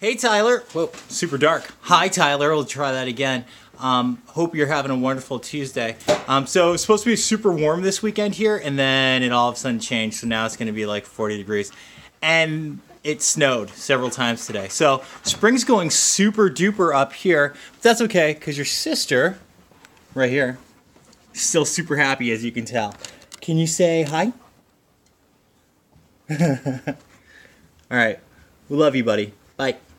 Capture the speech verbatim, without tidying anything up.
Hey Tyler. Whoa, super dark. Hi Tyler, we'll try that again. Um, hope you're having a wonderful Tuesday. Um, so it's supposed to be super warm this weekend here, and then it all of a sudden changed. So now it's going to be like forty degrees. And it snowed several times today. So spring's going super duper up here. But that's okay, because your sister, right here, is still super happy, as you can tell. Can you say hi? All right. We love you, buddy. Bye.